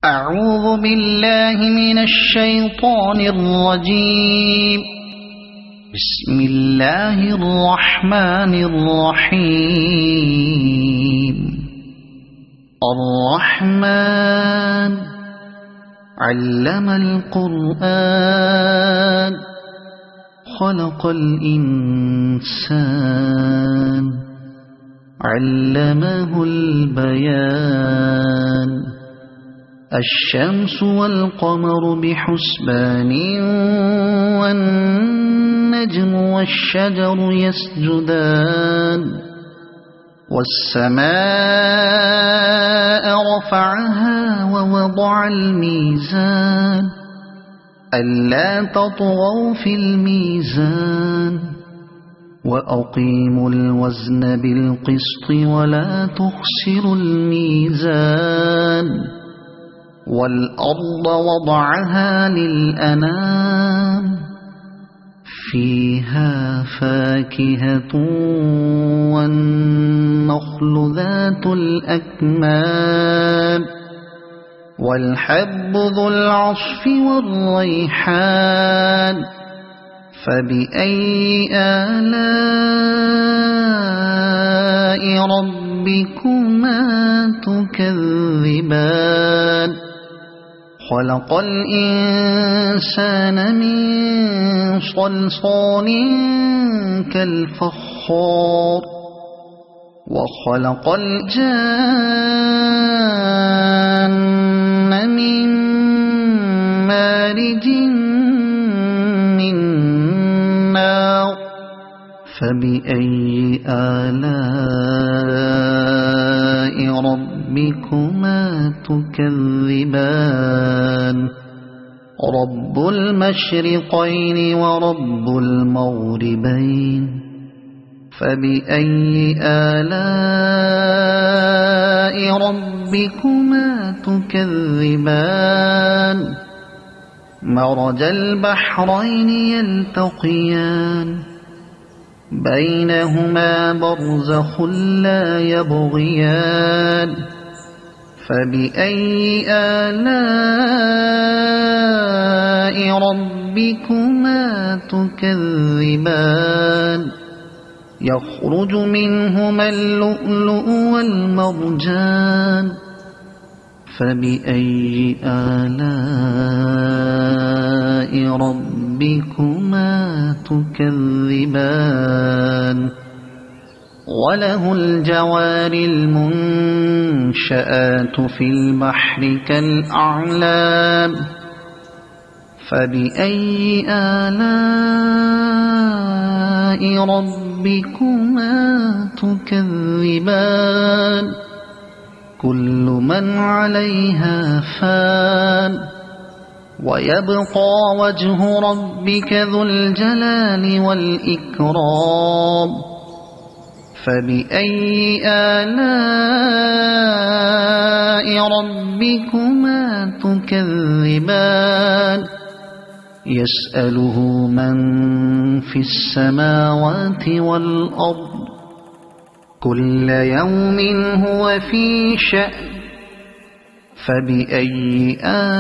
أعوذ بالله من الشيطان الرجيم. بسم الله الرحمن الرحيم. الرحمن علم القرآن خلق الإنسان علمه البيان. الشمس والقمر بحسبان والنجم والشجر يسجدان. والسماء رفعها ووضع الميزان ألا تطغوا في الميزان وأقيموا الوزن بالقسط ولا تخسروا الميزان. والأرض وضعها للأنام فيها فاكهة والنخل ذات الأكمام والحب ذو العصف والريحان. فبأي آلاء ربكما تكذبان. خلق الإنسان من صلصال كالفخار وخلق الجان من مارج من نار. فبأي آلاء ربكما تكذبان. رب المشرقين ورب المغربين. فبأي آلاء ربكما تكذبان. مرج البحرين يلتقيان بينهما برزخ لا يبغيان. فبأي آلاء ربكما تكذبان. يخرج منهما اللؤلؤ والمرجان. فبأي آلاء ربكما تكذبان. وله الجوار المنشآت في البحر كالأعلام. فبأي آلاء ربكما تكذبان. كل من عليها فان ويبقى وجه ربك ذو الجلال والإكرام. فبأي آلاء ربكما تكذبان. يسأله من في السماوات والأرض كل يوم هو في شأن. فبأي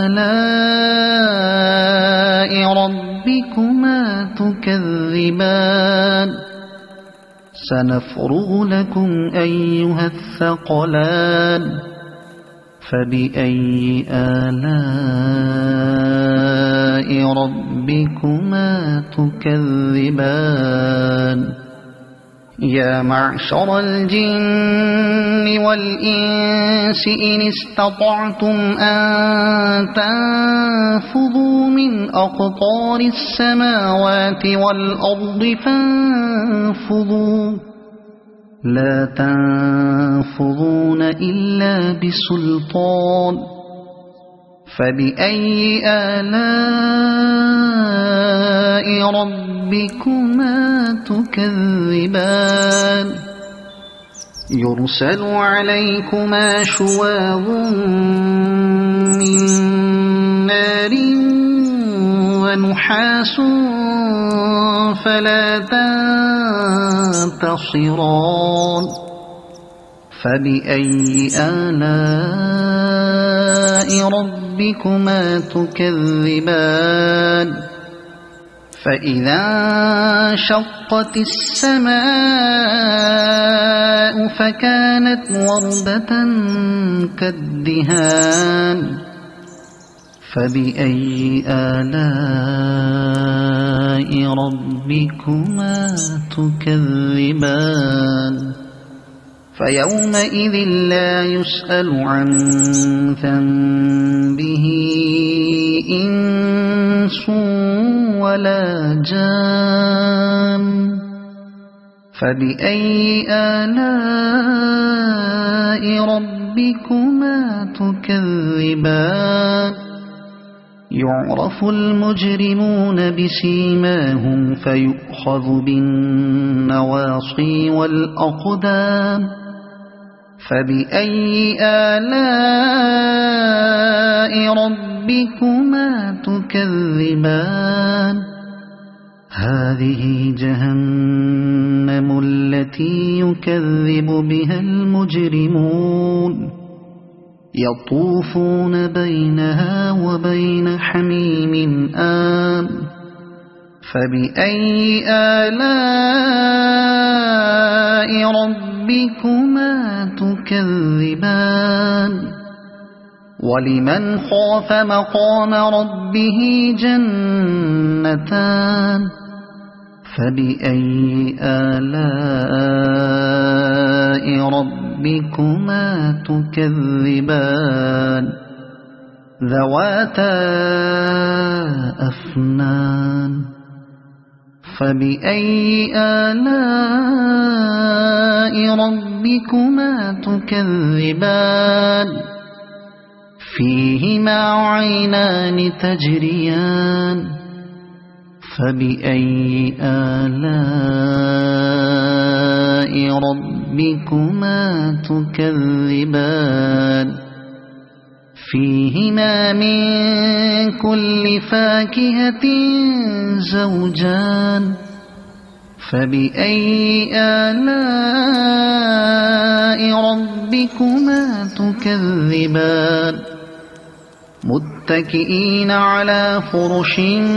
آلاء ربكما تكذبان. سنفرغ لكم أيها الثقلان. فبأي آلاء ربكما تكذبان. يا معشر الجن والإنس إن استطعتم أن تنفذوا من أقطار السماوات والأرض فانفذوا لا تنفذون إلا بسلطان. فبأي آلاء ربكما تكذبان. يرسل عليكما شواظ من نار ونحاس فلا تنتصران. فبأي آلاء ربكما تكذبان فإذا انشقت السماء فكانت وردة كالدهان فبأي آلاء ربكما تكذبان فيومئذ لا يسأل عن ذنبه إنس ولا جان فبأي آلاء ربكما تكذبان يعرف المجرمون بسيماهم فيؤخذ بالنواصي والأقدام فبأي آلاء ربكما تكذبان هذه جهنم التي يكذب بها المجرمون يطوفون بينها وبين حميم آن فبأي آلاء ربكما تكذبان ولمن خاف مقام ربه جنتان فبأي آلاء ربكما تكذبان ذواتا أفنان فبأي آلاء ربكما تكذبان فيهما عينان تجريان فبأي آلاء ربكما تكذبان فيهما من كل فاكهة زوجان فبأي آلاء ربكما تكذبان متكئين على فرش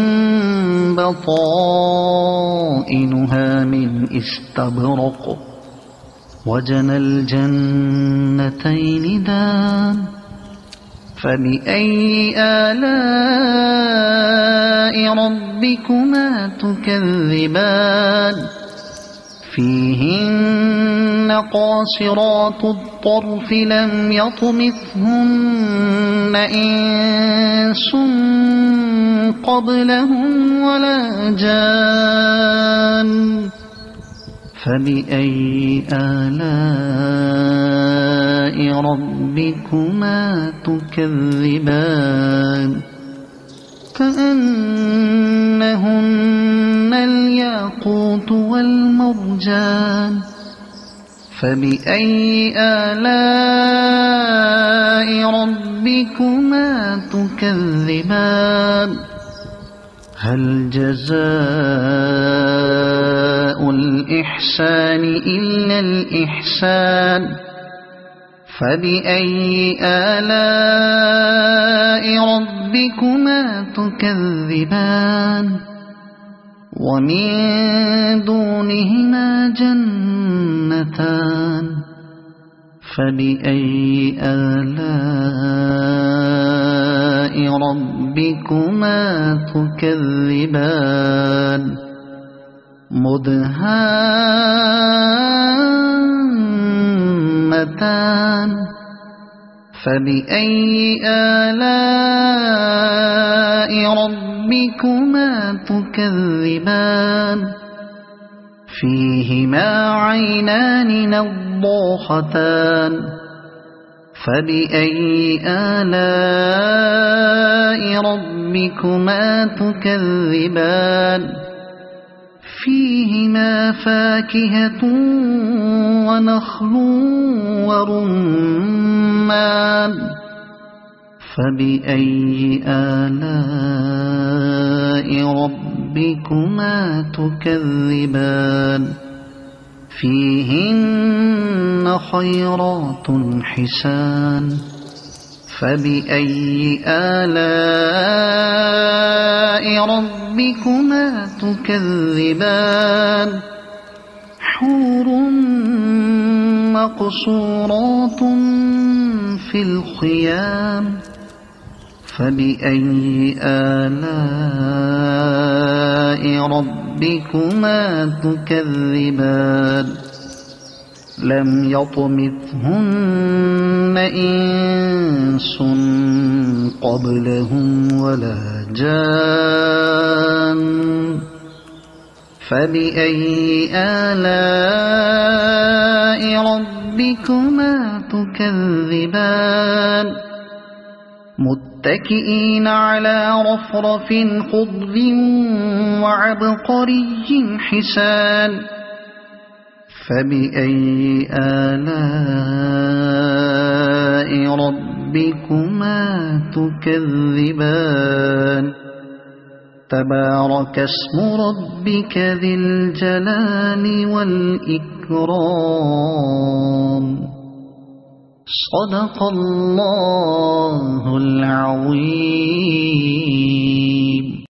بطائنها من استبرق وجنى الجنتين دان فبأي آلاء ربكما تكذبان فيهن قاصرات الطرف لم يطمثهن إنس قبلهم ولا جان فبأي آلاء ربكما تكذبان كأنهن الياقوت والمرجان فبأي آلاء ربكما تكذبان هل جزاء الإحسان إلا الإحسان فبأي آلاء ربكما تكذبان ومن دونهما جنتان فبأي آلاء ربكما تكذبان مدهامتان فبأي آلاء ربكما تكذبان فيهما عينان نضاختان فبأي آلاء ربكما تكذبان فيهما فاكهة ونخل ورمان فبأي آلاء ربكما تكذبان فيهن خيرات حسان فبأي آلاء ربكما تكذبان حور مقصورات في الخيام فبأي آلاء ربكما تكذبان لم يطمثهن إنس قبلهم ولا جان فبأي آلاء ربكما تكذبان متكئين على رفرف خضر وعبقري حسان فبأي آلاء ربكما تكذبان تبارك اسم ربك ذي الجلال والإكرام صدق الله العظيم.